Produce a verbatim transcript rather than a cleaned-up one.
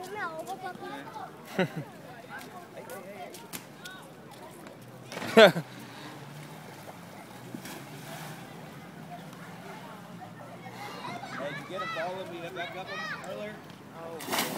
Did you get a ball and we got them earlier? Oh.